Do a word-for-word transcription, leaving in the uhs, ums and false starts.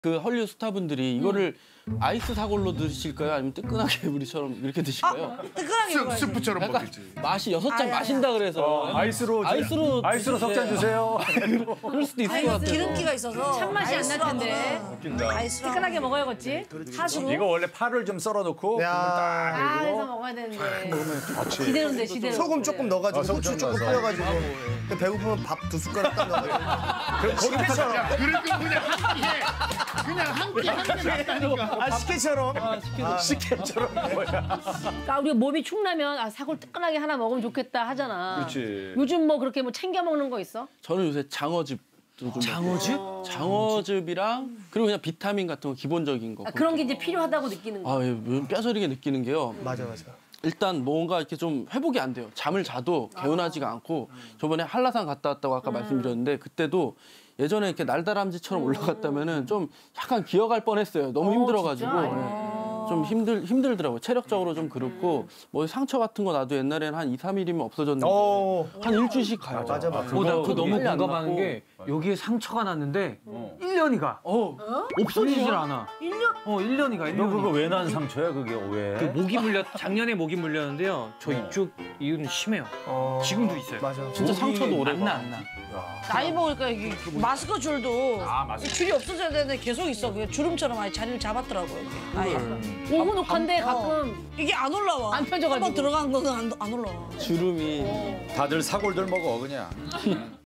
그 헐리우드 스타분들이 이거를 아이스 사골로 드실까요? 아니면 뜨끈하게 우리처럼 이렇게 드실까요? 뜨끈하게 먹어야지. 스프처럼 약간 먹겠지. 맛이 여섯 잔 아야, 마신다 그래서 어, 아이스로 아이스로 아이스로 석 잔 주세요. 그럴 수도 있을 아니, 것 같아요. 기름기가 있어서 찬맛이 안 날 텐데. 아이스로 뜨끈하게 먹어야겠지? 팥으로 이거 원래 파를 좀 썰어 놓고 야. 아, 해서 먹어야 되는데. 시대로인데, 시대로. 소금 조금 넣어가지고 어, 소금 후추 좀 조금 넣어서. 뿌려가지고 근데 배고프면 밥 두 숟가락 딱 넣어가지고 그럼 거기처럼 야, 그럴 거 그냥 한 끼 해. 그냥 한 끼 한 끼 낫다니까. 아 식혜처럼 식혜처럼 뭐야? 그러니까 우리가 몸이 축나면 아, 사골 뜨끈하게 하나 먹으면 좋겠다 하잖아. 그렇지. 요즘 뭐 그렇게 뭐 챙겨 먹는 거 있어? 저는 요새 장어즙 장어즙? 장어즙이랑 그리고 그냥 비타민 같은 거 기본적인 거. 아, 그런 게 이제 필요하다고 느끼는 거. 아, 예, 요즘 뼈저리게 느끼는 게요. 맞아 맞아 일단 뭔가 이렇게 좀 회복이 안 돼요. 잠을 자도 개운하지가 않고 저번에 한라산 갔다 왔다고 아까 말씀드렸는데 그때도 예전에 이렇게 날다람쥐처럼 올라갔다면은 좀 약간 기어갈 뻔했어요. 너무 힘들어가지고 예. 좀 힘들 힘들더라고요. 체력적으로 좀 그렇고 뭐 상처 같은 거 나도 옛날에는 한 이, 삼 일이면 없어졌는데 어. 한 일주일씩 가요. 맞아 맞아 어, 나 그거 그거 너무 빨리 안 공감하는 낫고. 게 여기에 상처가 났는데 일 년이 가. 어, 없어지질 않아. 일 년? 어, 일 년이 가. 일 너 년이. 그거 왜 난 상처야? 그게 왜? 그 목이 물렸 작년에 목이 물렸는데요. 저 이쪽 이유는 심해요. 어. 지금도 있어요. 맞아 진짜 상처도 오래 안 나, 가. 안 나. 나이 먹으니까 이게 마스크 줄도 아, 마스크. 줄이 없어져야 되는데 계속 있어. 그게 주름처럼 아예 자리를 잡았더라고요. 이게. 아예. 오후 녹화인데 가끔 이게 안 올라와. 안 펴져가지고. 한번 들어간 거는 안, 안 올라와. 주름이 다들 사골들 먹어 그냥.